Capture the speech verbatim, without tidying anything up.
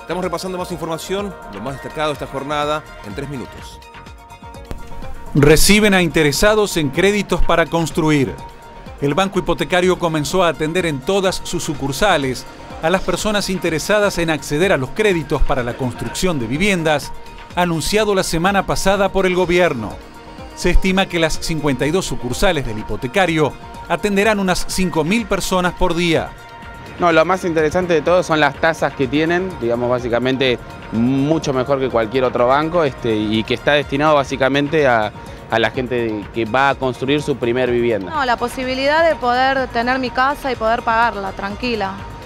Estamos repasando más información, lo más destacado de esta jornada, en tres minutos. Reciben a interesados en créditos para construir. El Banco Hipotecario comenzó a atender en todas sus sucursales a las personas interesadas en acceder a los créditos para la construcción de viviendas, anunciado la semana pasada por el gobierno. Se estima que las cincuenta y dos sucursales del hipotecario atenderán unas cinco mil personas por día. No, lo más interesante de todo son las tasas que tienen, digamos, básicamente mucho mejor que cualquier otro banco, este, y que está destinado básicamente a, a la gente que va a construir su primer vivienda. No, la posibilidad de poder tener mi casa y poder pagarla tranquila.